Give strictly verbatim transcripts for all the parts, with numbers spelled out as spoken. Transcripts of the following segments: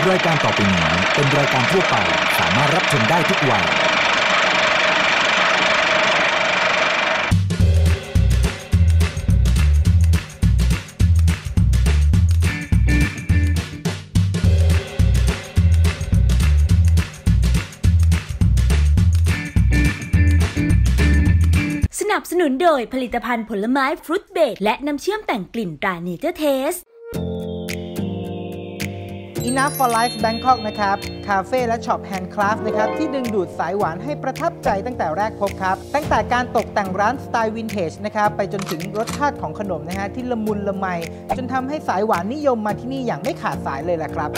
รายการต่อไปนี้เป็นรายการทั่วไปสามารถรับชมได้ทุกวัยสนับสนุนโดยผลิตภัณฑ์ผลไม้ฟรุตเบรดและน้ำเชื่อมแต่งกลิ่นตราเนเจอร์เทส Enough for Life Bangkok นะครับคาเฟ่และช็อปแฮนด์คราฟต์นะครับที่ดึงดูดสายหวานให้ประทับใจตั้งแต่แรกพบครับตั้งแต่การตกแต่งร้านสไตล์วินเทจนะครับไปจนถึงรสชาติของขนมนะฮะที่ละมุนละไมจนทำให้สายหวานนิยมมาที่นี่อย่างไม่ขาดสายเลยแหละครับ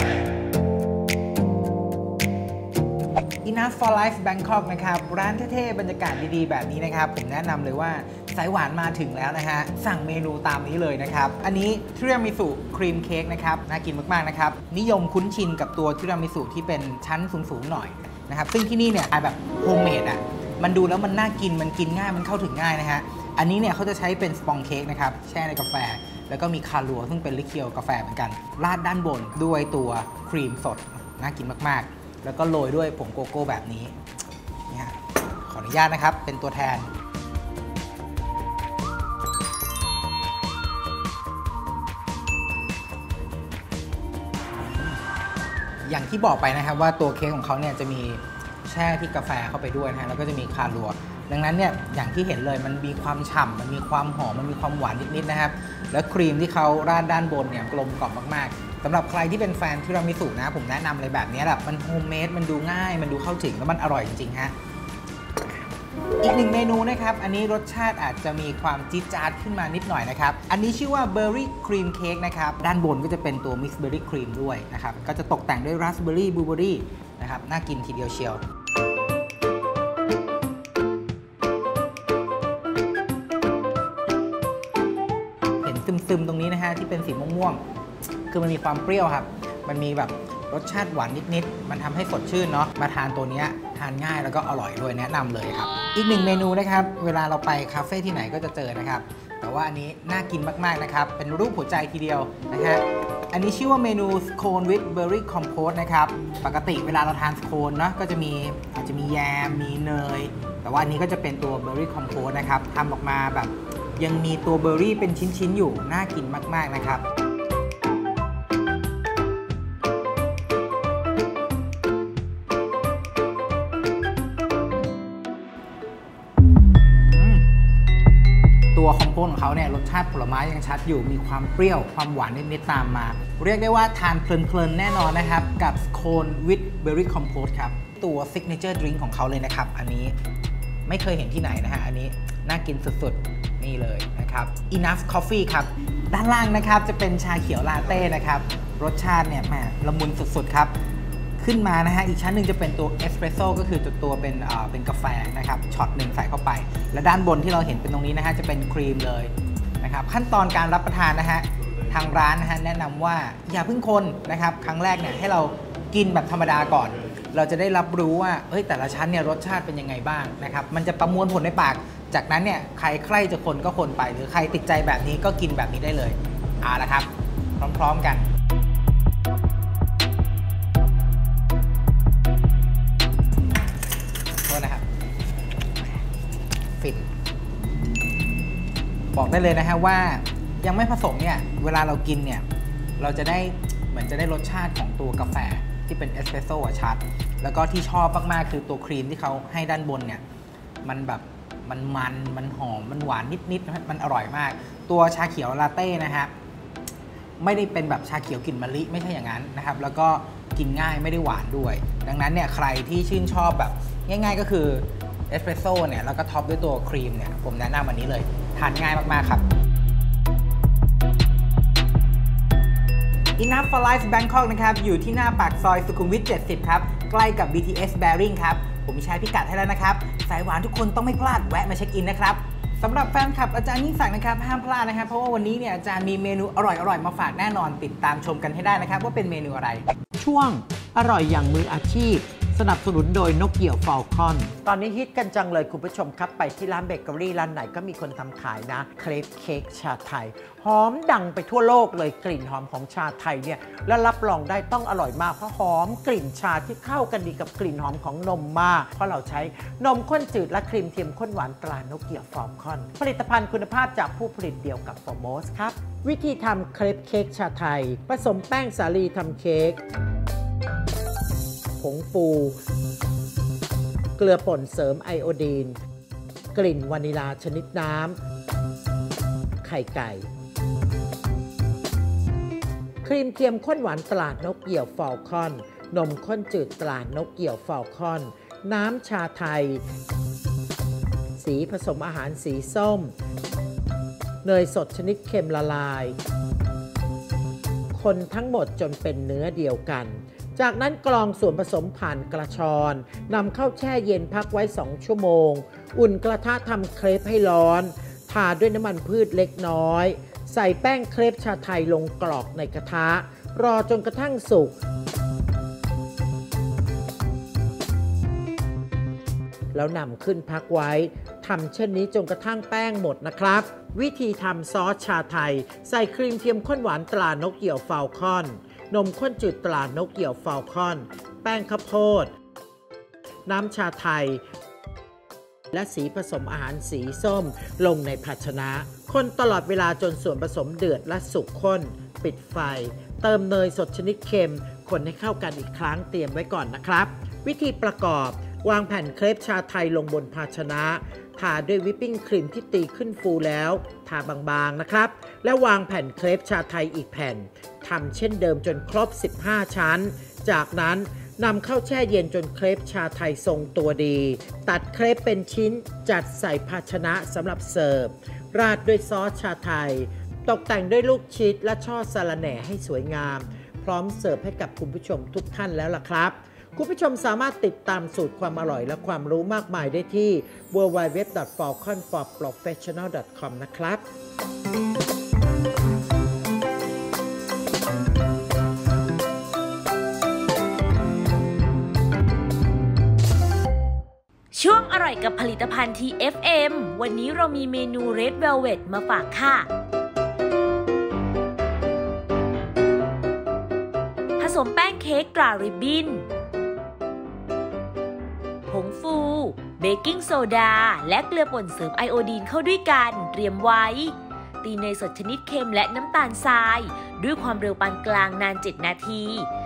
Enough for Life Bangkok นะครับร้านเท่ๆบรรยากาศดีๆแบบนี้นะครับผมแนะนำเลยว่าสายหวานมาถึงแล้วนะฮะสั่งเมนูตามนี้เลยนะครับอันนี้ทิรามิสุครีมเค้กนะครับน่ากินมากๆนะครับนิยมคุ้นชินกับตัวทิรามิสุที่เป็นชั้นสูงๆหน่อยนะครับซึ่งที่นี่เนี่ยแบบโฮมเมดอ่ะมันดูแล้วมันน่ากินมันกินง่ายมันเข้าถึงง่ายนะฮะอันนี้เนี่ยเขาจะใช้เป็นสปองเค้กนะครับแช่ในกาแฟแล้วก็มีคารัวซึ่งเป็นลิเคียวกาแฟเหมือนกันราดด้านบนด้วยตัวครีมสดน่ากินมากๆแล้วก็โรยด้วยผงโกโก้แบบนี้นี่ฮะขออนุญาตนะครับเป็นตัวแทนอย่างที่บอกไปนะครับว่าตัวเค้กของเขาเนี่ยจะมีแช่ที่กาแฟเข้าไปด้วยนะฮะแล้วก็จะมีคารัวดังนั้นเนี่ยอย่างที่เห็นเลยมันมีความฉ่ำมันมีความหอมมันมีความหวานนิดๆนะครับแล้วครีมที่เขาราดด้านบนเนี่ยกลมกล่อมมากๆสำหรับใครที่เป็นแฟนทิรามิสุนะผมแนะนำเลยแบบนี้แหละมันโฮมเมดมันดูง่ายมันดูเข้าถึงแล้วมันอร่อยจริงๆฮะอีกหนึ่งเมนูนะครับอันนี้รสชาติอาจจะมีความจี๊ดจ๊าดขึ้นมานิดหน่อยนะครับอันนี้ชื่อว่าเบอร์รี่ครีมเค้กนะครับด้านบนก็จะเป็นตัวมิกซ์เบอร์รี่ครีมด้วยนะครับก็จะตกแต่งด้วยราสเบอร์รี่บลูเบอร์รี่นะครับน่ากินทีเดียวเชียวเห็นซึมๆตรงนี้นะฮะที่เป็นสีม่วงๆคือมันมีความเปรี้ยวครับมันมีแบบรสชาติหวานนิดๆมันทำให้สดชื่นเนาะมาทานตัวนี้ทานง่ายแล้วก็อร่อยด้วยแนะนำเลยครับอีกหนึ่งเมนูนะครับเวลาเราไปคาเฟ่ที่ไหนก็จะเจอนะครับแต่ว่าอันนี้น่ากินมากๆนะครับเป็นรูปหัวใจทีเดียวนะฮะอันนี้ชื่อว่าเมนูสโคนวิดเบอร์รี่คอมโพสนะครับปกติเวลาเราทานสโคนเนาะก็จะมีอาจจะมีแยมมีเนยแต่ว่าอันนี้ก็จะเป็นตัวเบอร์รี่คอมโพสนะครับทำออกมาแบบยังมีตัวเบอร์รี่เป็นชิ้นๆอยู่น่ากินมากๆนะครับตัวคอมโพสของเขาเนี่ยรสชาติผลไม้ยังชัดอยู่มีความเปรี้ยวความหวานนิดๆตามมาเรียกได้ว่าทานเพลินๆแน่นอนนะครับกับโคนวิดเบอร์รี่คอมโพสครับตัวซิกเนเจอร์ดริงก์ของเขาเลยนะครับอันนี้ไม่เคยเห็นที่ไหนนะฮะอันนี้น่ากินสุดๆนี่เลยนะครับ Enough Coffee ครับด้านล่างนะครับจะเป็นชาเขียวลาเต้นะครับรสชาติเนี่ยแหมละมุนสุดๆครับขึ้นมานะฮะอีกชั้นหนึ่งจะเป็นตัวเอสเปรสโซ่ก็คือตัวเป็นเอ่อเป็นกาแฟนะครับช็อตหนึ่งใส่เข้าไปและด้านบนที่เราเห็นเป็นตรงนี้นะฮะจะเป็นครีมเลยนะครับขั้นตอนการรับประทานนะฮะทางร้านนะฮะแนะนำว่าอย่าเพิ่งคนนะครับครั้งแรกเนี่ยให้เรากินแบบธรรมดาก่อนเราจะได้รับรู้ว่าเอ้ยแต่ละชั้นเนี่ยรสชาติเป็นยังไงบ้างนะครับมันจะประมวลผลในปากจากนั้นเนี่ยใครใครจะคนก็คนไปหรือใครติดใจแบบนี้ก็กินแบบนี้ได้เลยเอาละครับพร้อมๆกันนะครับฟินบอกได้เลยนะฮะว่ายังไม่ผสมเนี่ยเวลาเรากินเนี่ยเราจะได้เหมือนจะได้รสชาติของตัวกาแฟที่เป็นเอสเปรสโซ่ชัดแล้วก็ที่ชอบมากๆคือตัวครีมที่เขาให้ด้านบนเนี่ยมันแบบมันมันมันหอมมันหวานนิดๆมันอร่อยมากตัวชาเขียวลาเต้นะฮะไม่ได้เป็นแบบชาเขียวกลิ่นมะลิไม่ใช่อย่างนั้นนะครับแล้วก็กินง่ายไม่ได้หวานด้วยดังนั้นเนี่ยใครที่ชื่นชอบแบบง่ายๆก็คือเอสเปรสโซ่เนี่ยแล้วก็ท็อปด้วยตัวครีมเนี่ยผมแนะนำอันนี้เลยทานง่ายมากๆครับ Enough for Life Bangkok นะครับอยู่ที่หน้าปากซอยสุขุมวิทเจ็ดสิบครับใกล้กับ บี ที เอส Bearing ครับผมแชร์พิกัดให้แล้วนะครับสายหวานทุกคนต้องไม่พลาดแวะมาเช็คอินนะครับสำหรับแฟนคลับอาจารย์ยิ่งศักดิ์นะครับห้ามพลาดนะครับเพราะว่าวันนี้เนี่ยอาจารย์มีเมนูอร่อยๆมาฝากแน่นอนติดตามชมกันให้ได้นะครับว่าเป็นเมนูอะไรช่วงอร่อยอย่างมืออาชีพสนับสนุนโดยนกเหี่ยวฟอลคอนตอนนี้ฮิตกันจังเลยคุณผู้ชมครับไปที่ร้านเบเกอรี่ร้านไหนก็มีคนทำขายนะเครปเค้กชาไทยหอมดังไปทั่วโลกเลยกลิ่นหอมของชาไทยเนี่ยและรับรองได้ต้องอร่อยมากเพราะหอมกลิ่นชาที่เข้ากันดีกับกลิ่นหอมของนมมากเพราะเราใช้นมข้นจืดและครีมเทียมข้นหวานตรานกเหี่ยวฟอลคอนผลิตภัณฑ์คุณภาพจากผู้ผลิตเดียวกับฟอร์โมสครับวิธีทำเครปเค้กชาไทยผสมแป้งสาลีทำเค้กผงฟูเกลือป่นเสริมไอโอดีนกลิ่นวานิลาชนิดน้ำไข่ไก่ครีมเทียมข้นหวานตรานกเหี่ยวฟอลคอนนมข้นจืดตรานกเหี่ยวฟอลคอนน้ำชาไทยสีผสมอาหารสีส้มเนยสดชนิดเค็มละลายคนทั้งหมดจนเป็นเนื้อเดียวกันจากนั้นกรองส่วนผสมผ่านกระชอนนำเข้าแช่เย็นพักไว้สองชั่วโมงอุ่นกระทะทำเครปให้ร้อนทาด้วยน้ำมันพืชเล็กน้อยใส่แป้งเครปชาไทยลงกรอกในกระทะรอจนกระทั่งสุกแล้วนำขึ้นพักไว้ทำเช่นนี้จนกระทั่งแป้งหมดนะครับวิธีทำซอสชาไทยใส่ครีมเทียมข้นหวานตรานกเหี่ยวฟอลคอนนมข้นจืดตรานกเหี่ยวฟอลคอนแป้งข้าวโพดน้ำชาไทยและสีผสมอาหารสีส้มลงในภาชนะคนตลอดเวลาจนส่วนผสมเดือดและสุกข้นปิดไฟเติมเนยสดชนิดเค็มคนให้เข้ากันอีกครั้งเตรียมไว้ก่อนนะครับวิธีประกอบวางแผ่นเครปชาไทยลงบนภาชนะทาด้วยวิปปิ้งครีมที่ตีขึ้นฟูแล้วทาบางๆนะครับและวางแผ่นเครปชาไทยอีกแผ่นทำเช่นเดิมจนครบสิบห้าชั้นจากนั้นนำเข้าแช่เย็นจนเครปชาไทยทรงตัวดีตัดเครปเป็นชิ้นจัดใส่ภาชนะสำหรับเสิร์ฟราดด้วยซอสชาไทยตกแต่งด้วยลูกชิดและช่อสะระแหน่ให้สวยงามพร้อมเสิร์ฟให้กับคุณผู้ชมทุกท่านแล้วล่ะครับคุณผู้ชมสามารถติดตามสูตรความอร่อยและความรู้มากมายได้ที่ ดับเบิลยู ดับเบิลยู ดับเบิลยู ดอท ฟอลคอน ฟอร์ โปรเฟชชั่นแนล ดอท คอม นะครับช่วงอร่อยกับผลิตภัณฑ์ ที เอฟ เอ็ม วันนี้เรามีเมนู Red Velvet มาฝากค่ะผสมแป้งเค้กตราริบบิ้นผงฟูเบกกิ้งโซดาและเกลือป่นเสริมไอโอดีนเข้าด้วยกันเตรียมไว้ตีเนยสดชนิดเค็มและน้ำตาลทรายด้วยความเร็วปานกลางนานเจ็ดนาที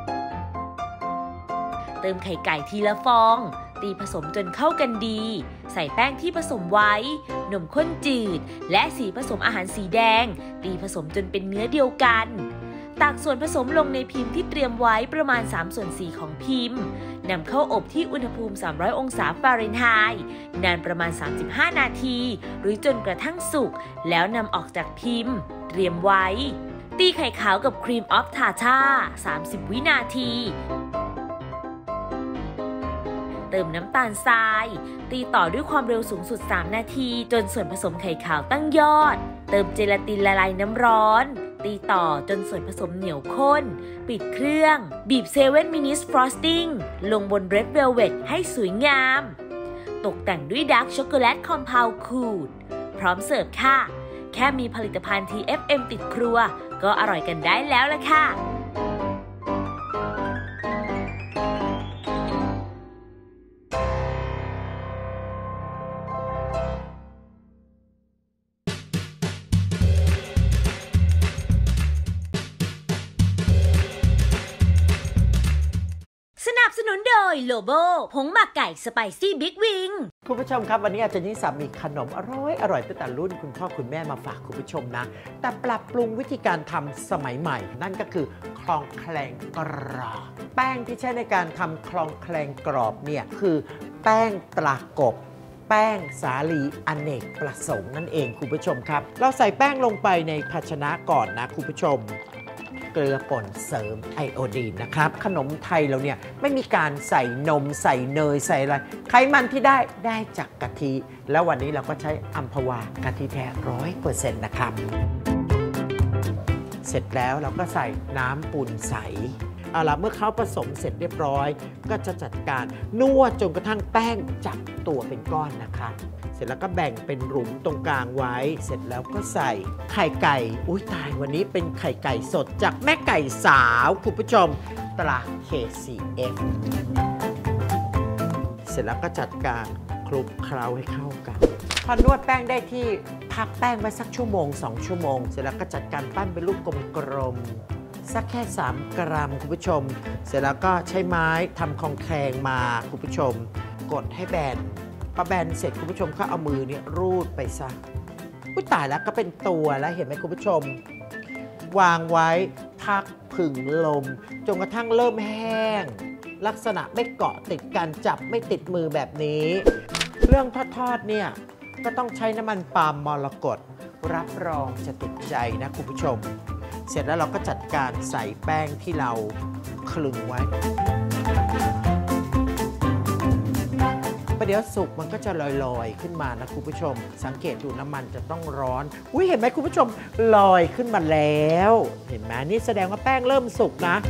เติมไข่ไก่ทีละฟองตีผสมจนเข้ากันดีใส่แป้งที่ผสมไว้นมข้นจืดและสีผสมอาหารสีแดงตีผสมจนเป็นเนื้อเดียวกันตักส่วนผสมลงในพิมพ์ที่เตรียมไว้ประมาณสามส่วนสี่ของพิมพ์นำเข้าอบที่อุณหภูมิสามร้อยองศาฟาเรนไฮต์นานประมาณสามสิบห้านาทีหรือจนกระทั่งสุกแล้วนำออกจากพิมพ์เตรียมไว้ตีไข่ขาวกับครีมออฟทาท่าสามสิบวินาทีเติมน้ำตาลทรายตีต่อด้วยความเร็วสูงสุดสามนาทีจนส่วนผสมไข่ขาวตั้งยอดเติมเจลาตินละลายน้ำร้อนตีต่อจนส่วนผสมเหนียวข้นปิดเครื่องบีบเซเว่นมินิสฟรอสติ้งลงบนเรดเวลเวตให้สวยงามตกแต่งด้วยดาร์กช็อกโกแลตคอมเพลขูดพร้อมเสิร์ฟค่ะแค่มีผลิตภัณฑ์ ที เอฟ เอ็ม ติดครัวก็อร่อยกันได้แล้วล่ะค่ะสนับสนุนโดยโลโบผงหมักไก่สไปซี่บิ๊กวิงคุณผู้ชมครับวันนี้อาจารย์นิสามีขนมอร่อยอร่อยตั้งแต่รุ่นคุณพ่อคุณแม่มาฝากคุณผู้ชมนะแต่ปรับปรุงวิธีการทำสมัยใหม่นั่นก็คือคลองแคลงกรอบแป้งที่ใช้ในการทำคลองแคลงกรอบเนี่ยคือแป้งตรากบแป้งสาลีอเนกประสงค์นั่นเองคุณผู้ชมครับเราใส่แป้งลงไปในภาชนะก่อนนะคุณผู้ชมเกลือป่นเสริมไอโอดีนนะครับขนมไทยเราเนี่ยไม่มีการใส่นมใส่เนยใส่อะไรไขมันที่ได้ได้จากกะทิแล้ววันนี้เราก็ใช้อัมพวากะทิแท้ร้อยเปอร์เซ็นต์นะครับเสร็จแล้วเราก็ใส่น้ำปูนใสเอาล่ะเมื่อเขาผสมเสร็จเรียบร้อยก็จะจัดการนวดจนกระทั่งแป้งจับตัวเป็นก้อนนะคะเสร็จแล้วก็แบ่งเป็นหลุมตรงกลางไว้เสร็จแล้วก็ใส่ไข่ไก่อุ้ยตายวันนี้เป็นไข่ไก่สดจากแม่ไก่สาวคุณผู้ชมตรา เค ซี เอฟ เสร็จแล้วก็จัดการคลุกเคล้าให้เข้ากันพอนวดแป้งได้ที่พักแป้งไว้สักชั่วโมงสองชั่วโมงเสร็จแล้วก็จัดการปั้นเป็นลูกกลมๆสักแค่สามกรัมคุณผู้ชมเสร็จแล้วก็ใช้ไม้ทำคองแคงมาคุณผู้ชมกดให้แบนพอแบนเสร็จคุณผู้ชมก็เอามือเนี่ยรูดไปซะอุ้ยตายแล้วก็เป็นตัวแล้วเห็นไหมคุณผู้ชมวางไว้พักผึ่งลมจนกระทั่งเริ่มแห้งลักษณะไม่เกาะติดกันจับไม่ติดมือแบบนี้เรื่องทอดๆเนี่ยก็ต้องใช้น้ำมันปาล์มมรกตรับรองจะติดใจนะคุณผู้ชมเสร็จแล้วเราก็จัดการใส่แป้งที่เราคลึงไว้ประเดี๋ยวสุกมันก็จะลอยๆขึ้นมานะคุณผู้ชมสังเกตดูน้ำมันจะต้องร้อนอุ้ยเห็นไหมคุณผู้ชมลอยขึ้นมาแล้วเห็นไหมนี่แสดงว่าแป้งเริ่มสุกนะ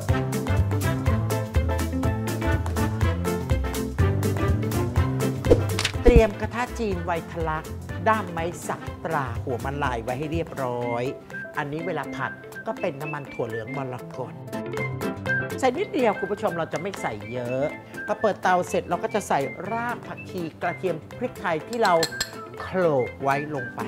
เตรียมกระทะจีนไวทะลักด้ามไม้สักตราหัวมันลายไว้ให้เรียบร้อยอันนี้เวลาผัดก็เป็นน้ำมันถั่วเหลืองมรกตใส่นิดเดียวคุณผู้ชมเราจะไม่ใส่เยอะพอเปิดเตาเสร็จเราก็จะใส่รากผักชีกระเทียมพริกไทยที่เราโขลกไว้ลงไป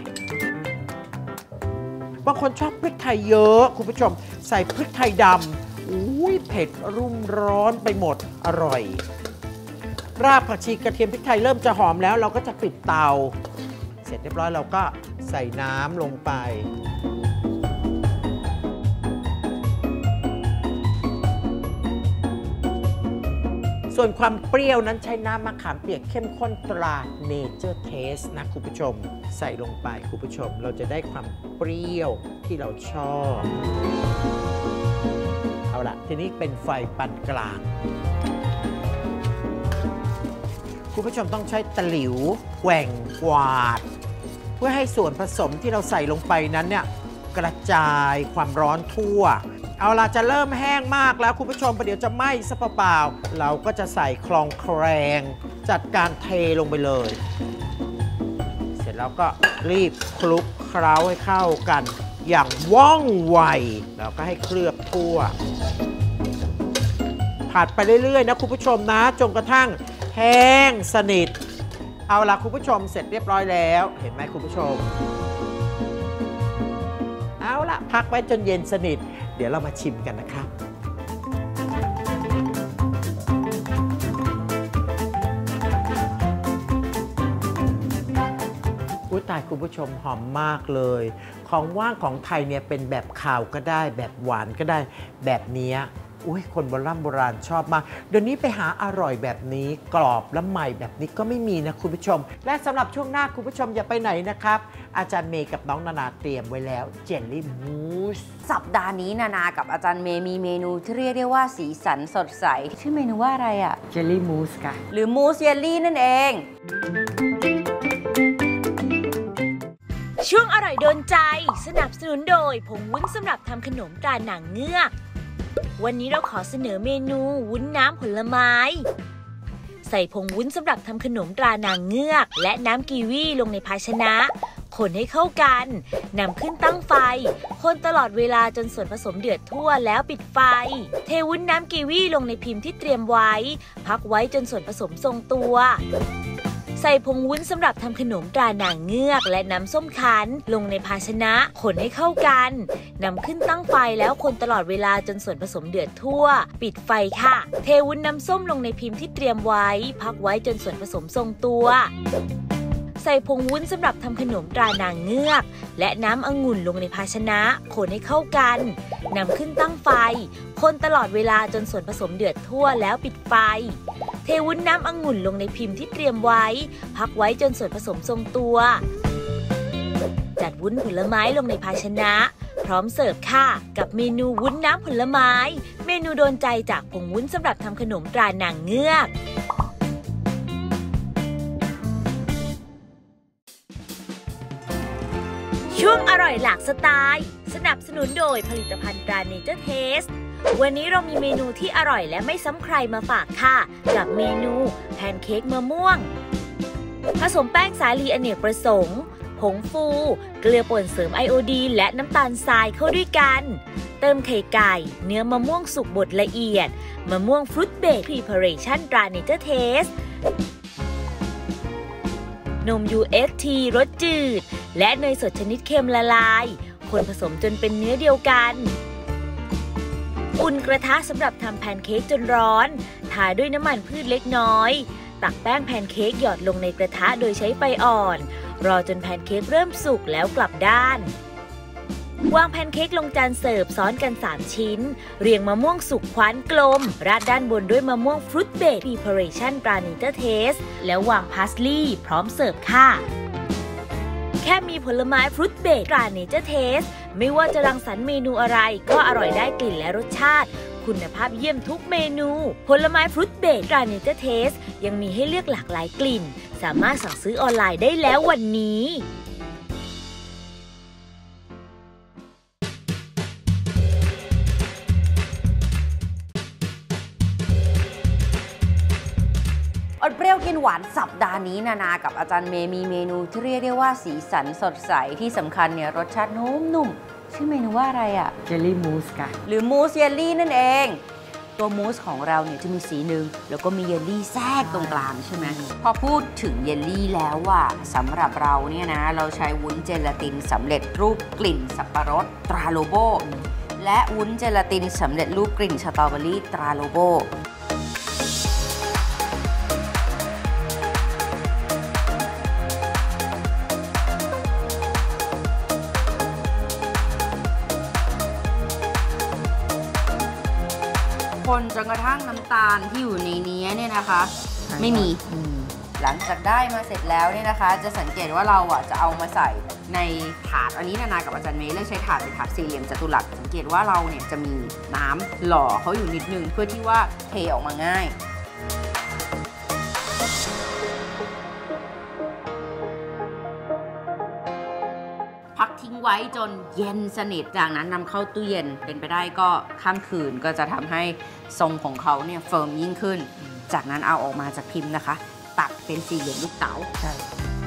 บางคนชอบพริกไทยเยอะคุณผู้ชมใส่พริกไทยดำอุ้ยเผ็ดรุ่มร้อนไปหมดอร่อยรากผักชีกระเทียมพริกไทยเริ่มจะหอมแล้วเราก็จะปิดเตาเสร็จเรียบร้อยเราก็ใส่น้ำลงไปส่วนความเปรี้ยวนั้นใช้น้ำมะขามเปียกเข้มข้นตรา Nature Taste นะคุณผู้ชมใส่ลงไปคุณผู้ชมเราจะได้ความเปรี้ยวที่เราชอบเอาล่ะทีนี้เป็นไฟปานกลางคุณผู้ชมต้องใช้ตะหลิวแกว่งกวาดเพื่อให้ส่วนผสมที่เราใส่ลงไปนั้นเนี่ยกระจายความร้อนทั่วเอาล่ะจะเริ่มแห้งมากแล้วคุณผู้ชมประเดี๋ยวจะไหม้ซะเปล่าๆเราก็จะใส่คลองแครงจัดการเทลงไปเลยเสร็จแล้วก็รีบคลุกเคล้าให้เข้ากันอย่างว่องไวแล้วก็ให้เคลือบทั่วผัดไปเรื่อยๆนะคุณผู้ชมนะจนกระทั่งแห้งสนิทเอาล่ะคุณผู้ชมเสร็จเรียบร้อยแล้วเห็นไหมคุณผู้ชมเอาล่ะพักไว้จนเย็นสนิทเดี๋ยวเรามาชิมกันนะครับอุ้ยตายคุณผู้ชมหอมมากเลยของว่างของไทยเนี่ยเป็นแบบขาวก็ได้แบบหวานก็ได้แบบนี้อุ้ยคนโบราณโบราณชอบมากเดี๋ยวนี้ไปหาอร่อยแบบนี้กรอบและใหม่แบบนี้ก็ไม่มีนะคุณผู้ชมและสำหรับช่วงหน้าคุณผู้ชมอย่าไปไหนนะครับอาจารย์เมย์กับน้องนานาเตรียมไว้แล้วเจลลี่มูสสัปดาห์นี้นานากับอาจารย์เมย์มีเมนูที่เรียกได้ว่าสีสันสดใสชื่อเมนูว่าอะไรอะเจลลี่มูสค่ะหรือมูสเยลลี่นั่นเองช่วงอร่อยโดนใจสนับสนุนโดยผงวุ้นสำหรับทำขนมตราหนังเงือกวันนี้เราขอเสนอเมนูวุ้นน้ำผลไม้ใส่ผงวุ้นสำหรับทำขนมตรานางเงือกและน้ำกีวีลงในภาชนะคนให้เข้ากันนำขึ้นตั้งไฟคนตลอดเวลาจนส่วนผสมเดือดทั่วแล้วปิดไฟเทวุ้นน้ำกีวีลงในพิมพ์ที่เตรียมไว้พักไว้จนส่วนผสมทรงตัวใส่ผงวุ้นสำหรับทำขนมตรานางเงือกและน้ำส้มคั้นลงในภาชนะคนให้เข้ากันนำขึ้นตั้งไฟแล้วคนตลอดเวลาจนส่วนผสมเดือดทั่วปิดไฟค่ะเทวุ้นน้ำส้มลงในพิมพ์ที่เตรียมไว้พักไว้จนส่วนผสมทรงตัวใส่ผงวุ้นสำหรับทำขนมตรานางเงือกและน้ำองุ่นลงในภาชนะคนให้เข้ากันนำขึ้นตั้งไฟคนตลอดเวลาจนส่วนผสมเดือดทั่วแล้วปิดไฟเทวุ้นน้ำองุ่นลงในพิมพ์ที่เตรียมไว้พักไว้จนส่วนผสมทรงตัวจัดวุ้นผลไม้ลงในภาชนะพร้อมเสิร์ฟค่ะกับเมนูวุ้นน้ำผลไม้เมนูโดนใจจากผงวุ้นสำหรับทำขนมตรานางเงือกช่วงอร่อยหลากสไตล์สนับสนุนโดยผลิตภัณฑ์ตรา Nature Taste วันนี้เรามีเมนูที่อร่อยและไม่ซ้ำใครมาฝากค่ะกับเมนูแพนเค้กมะม่วงผสมแป้งสาลีอเนกประสงค์ผงฟูเกลือป่นเสริมไอโอดีนและน้ำตาลทรายเข้าด้วยกันเติมไข่ไก่เนื้อมะม่วงสุกบดละเอียดมะม่วงฟรุตเบรดพรีพาเรชั่นตราเนเจอร์เทสนม ยู เอส ที รสจืดและเนยสดชนิดเค็มละลายคนผสมจนเป็นเนื้อเดียวกันอุ่นกระทะสำหรับทำแพนเค้กจนร้อนทาด้วยน้ำมันพืชเล็กน้อยตักแป้งแพนเค้กหยอดลงในกระทะโดยใช้ไฟอ่อนรอจนแพนเค้กเริ่มสุกแล้วกลับด้านวางแพนเค้กลงจานเสิร์ฟซ้อนกันสามชิ้นเรียงมะม่วงสุกคว้านกลมราดด้านบนด้วยมะม่วงฟรุตเบรดพรีพาเรชั่นตราเนเจอร์เทสแล้ววางพาสลีย์พร้อมเสิร์ฟค่ะแค่มีผลไม้ฟรุตเบรดตราเนเจอร์เทสไม่ว่าจะรังสรรค์เมนูอะไรก็อร่อยได้กลิ่นและรสชาติคุณภาพเยี่ยมทุกเมนูผลไม้ฟรุตเบรดตราเนเจอร์เทสยังมีให้เลือกหลากหลายกลิ่นสามารถสั่งซื้อออนไลน์ได้แล้ววันนี้อดเปรี้ยวกินหวานสัปดาห์นี้นานากับอาจารย์เมย์มีเมนูที่เรียกได้ว่าสีสันสดใสที่สำคัญเนี่ยรสชาตินุ่มๆชื่อเมนูว่าอะไรอะเจลลี่มูสค่ะหรือมูสเยลลี่นั่นเองตัวมูสของเราเนี่ยจะมีสีหนึ่งแล้วก็มีเยลลี่แทรกตรงกลางใช่ไหมพอพูดถึงเยลลี่แล้วว่าสำหรับเราเนี่ยนะเราใช้วุ้นเจลาตินสำเร็จรูปกลิ่นสับปะรดตราโลโบและวุ้นเจลาตินสำเร็จรูปกลิ่นสตรอเบอรี่ตราโลโบคนจนกระทั่งน้ำตาลที่อยู่ในนี้เนี่ยนะคะไม่มีหลังจากได้มาเสร็จแล้วเนี่ยนะคะจะสังเกตว่าเราอ่ะจะเอามาใส่ในถาดอันนี้นานากับอาจารย์เมย์เลือกใช้ถาดเป็นถาดสี่เหลี่ยมจัตุรัสสังเกตว่าเราเนี่ยจะมีน้ำหล่อเขาอยู่นิดนึงเพื่อที่ว่าเทออกมาง่ายพักทิ้งไว้จนเย็นสนิทจากนั้นนำเข้าตู้เย็นเป็นไปได้ก็ข้ามคืนก็จะทำให้ทรงของเขาเนี่ยเฟิร์มยิ่งขึ้นจากนั้นเอาออกมาจากพิมพ์นะคะตัดเป็นสี่เหลี่ยมลูกเต๋าใช่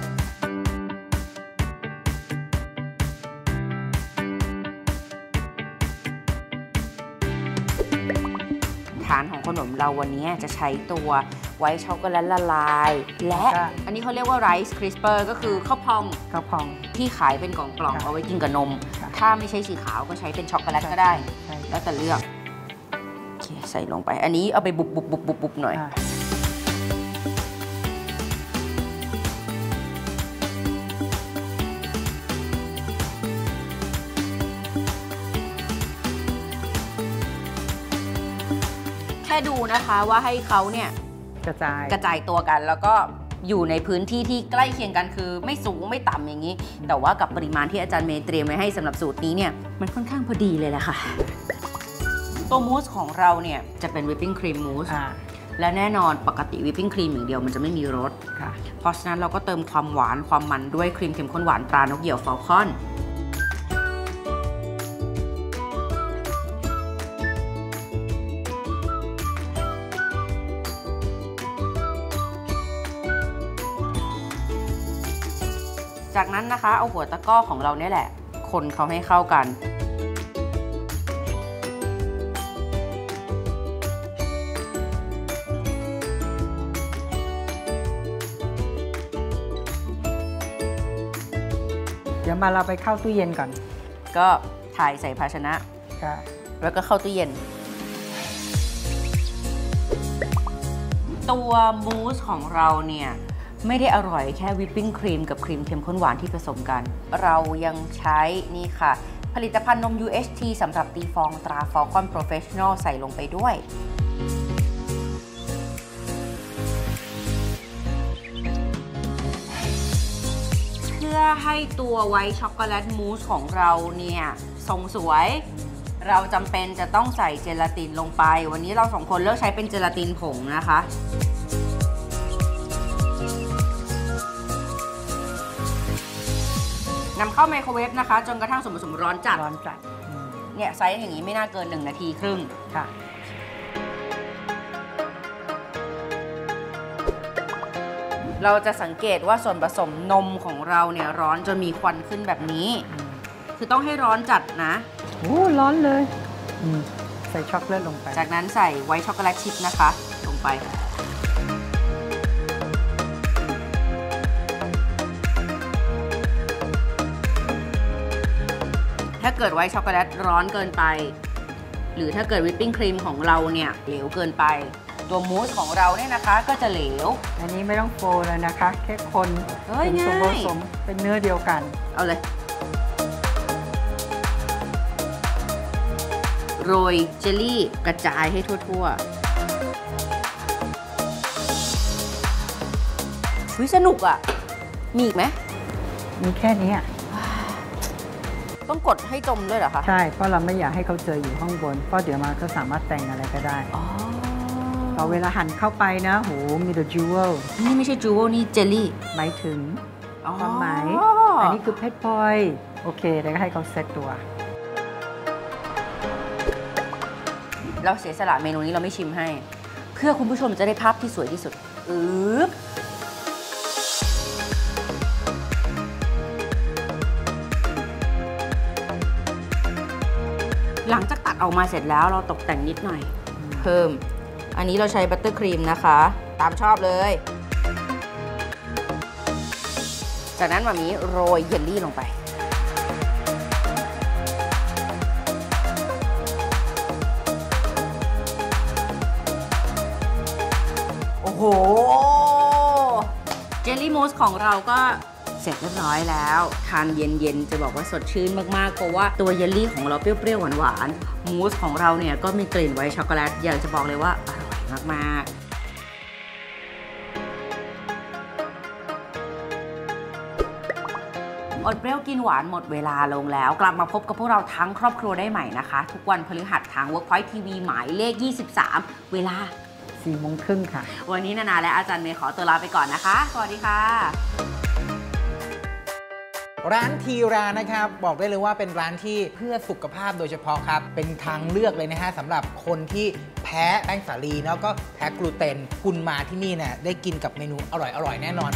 ฐานของขนมเราวันนี้จะใช้ตัวไวท์ช็อกโกแลตละลายและอันนี้เขาเรียกว่าไรซ์คริสเปอร์ก็คือข้าวพองข้าวพองที่ขายเป็นกล่องๆเอาไว้กินกับนมถ้าไม่ใช่สีขาวก็ใช้เป็นช็อกโกแลตก็ได้แล้วแต่เลือกโอเคใส่ลงไปอันนี้เอาไปบุบบุบบุบบุบบุบหน่อยแค่ดูนะคะว่าให้เขาเนี่ยกระจายกระจายตัวกันแล้วก็อยู่ในพื้นที่ที่ใกล้เคียงกันคือไม่สูงไม่ต่ำอย่างนี้แต่ว่ากับปริมาณที่อาจารย์เมย์เตรียมไว้ให้สำหรับสูตรนี้เนี่ยมันค่อนข้างพอดีเลยแหละค่ะตัวมูสของเราเนี่ยจะเป็นวิปปิ้งครีมมูสและแน่นอนปกติวิปปิ้งครีมอย่างเดียวมันจะไม่มีรสเพราะฉะนั้นเราก็เติมความหวานความมันด้วยครีมเข้มข้นหวานตรานกเหยี่ยวฟอลคอนจากนั้นนะคะเอาหัวตะกร้อของเราเนี่ยแหละคนเขาให้เข้ากันเดี๋ยวมาเราไปเข้าตู้เย็นก่อนก็ถ่ายใส่ภาชนะแล้วก็เข้าตู้เย็นตัวมูสของเราเนี่ยไม่ได้อร่อยแค่วิปปิ้งครีมกับครีมเข้มข้นหวานที่ผสมกันเรายังใช้นี่ค่ะผลิตภัณฑ์นม ยู เอช ที สำหรับตีฟองตรา Falcon Professional ใส่ลงไปด้วยเพื่อให้ตัวไวท์ช็อกโกแลตมูสของเราเนี่ยทรงสวยเราจำเป็นจะต้องใส่เจลาตินลงไปวันนี้เราสองคนเลือกใช้เป็นเจลาตินผงนะคะนำเข้าไมโครเวฟนะคะจนกระทั่งส่วนผสมร้อนจัดร้อนจัดเนี่ยไซส์อย่างนี้ไม่น่าเกินหนึ่งนาทีครึ่งค่ะเราจะสังเกตว่าส่วนผสมนมของเราเนี่ยร้อนจนมีควันขึ้นแบบนี้คือต้องให้ร้อนจัดนะโอ้ร้อนเลยใส่ช็อกโกแลตลงไปจากนั้นใส่ไวท์ช็อกโกแลตชิพนะคะลงไปถ้าเกิดไวท์ช็อกโกแลตร้อนเกินไปหรือถ้าเกิดวิปปิ้งครีมของเราเนี่ยเหลวเกินไปตัวมูสของเราเนี่ยนะคะก็จะเหลวอันนี้ไม่ต้องโฟล์เลยนะคะแค่คนเป็นส่วนผสมเป็นเนื้อเดียวกันเอาเลยโรยเจลลี่กระจายให้ทั่วๆวิสนุกอ่ะมีอีกไหมมีแค่นี้ต้องกดให้จมด้วยเหรอคะใช่เพราะเราไม่อยากให้เขาเจออยู่ข้างบนเพราะเดี๋ยวมาเขาสามารถแต่งอะไรก็ได้พอเวลาหั่นเข้าไปนะโหมีแต่จูเวลนี่ไม่ใช่จูเวลนี่เจลลี่หมายถึงความหมายอันนี้คือเพชรพลอยโอเคแล้วก็ให้เขาเซตตัวเราเสียสละเมนูนี้เราไม่ชิมให้เพื่อคุณผู้ชมจะได้ภาพที่สวยที่สุดอือหลังจากตักออกมาเสร็จแล้วเราตกแต่งนิดหน่อยเพิ่มอันนี้เราใช้บัตเตอร์ครีมนะคะตามชอบเลยจากนั้นมามีโรยเยลลี่ลงไปโอ้โหเจลลี่มูสของเราก็เสร็จเรียบร้อยแล้วทานเย็นๆจะบอกว่าสดชื่นมากๆเพราะว่าตัวเยลลี่ของเราเปรี้ยวๆหวานๆมูสของเราเนี่ยก็มีกลิ่นไวท์ช็อกโกแลตอยากจะบอกเลยว่าอร่อยมากๆอดเปรี้ยวกินหวานหมดเวลาลงแล้วกลับมาพบกับพวกเราทั้งครอบครัวได้ใหม่นะคะทุกวันพฤหัสทาง Workpoint ที วี หมายเลขยี่สิบสามเวลาสี่โมงครึ่งค่ะวันนี้นานาและอาจารย์เมย์ขอตัวลาไปก่อนนะคะสวัสดีค่ะร้านทีรานะครับบอกได้เลยว่าเป็นร้านที่เพื่อสุขภาพโดยเฉพาะครับเป็นทางเลือกเลยนะฮะสำหรับคนที่แพ้แป้งสาลีแล้วก็แพ้กลูเตนคุณมาที่นี่เนี่ยได้กินกับเมนูอร่อยๆแน่นอน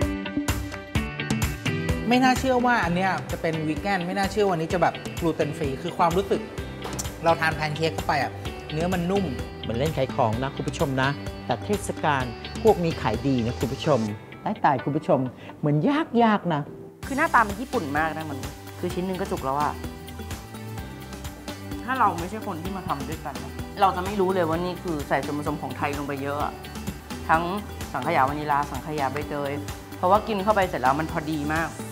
ไม่น่าเชื่อว่าอันเนี้ยจะเป็นวีแกนไม่น่าเชื่อวันนี้จะแบบกลูเตนฟรีคือความรู้สึกเราทานแพนเค้กเข้าไปอ่ะเนื้อมันนุ่มเหมือนเล่นขายของนะคุณผู้ชมนะแต่เทศกาลพวกนี้ขายดีนะคุณผู้ชมได้ตายคุณผู้ชมเหมือนยากยากนะคือหน้าตามันญี่ปุ่นมากนะมันคือชิ้นนึงก็จุกแล้วอะถ้าเราไม่ใช่คนที่มาทำด้วยกันเราจะไม่รู้เลยว่านี่คือใส่ส่วนผสมของไทยลงไปเยอะทั้งสังขยาวานิลาสังขยาใบเตยเพราะว่ากินเข้าไปเสร็จแล้วมันพอดีมาก